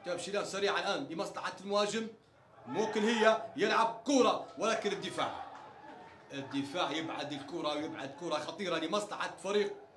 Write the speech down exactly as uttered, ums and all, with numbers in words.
تبشيرات سريعه الان لمصلحه المهاجم. ممكن هي يلعب كره، ولكن الدفاع الدفاع يبعد الكره ويبعد كره خطيره لمصلحه فريق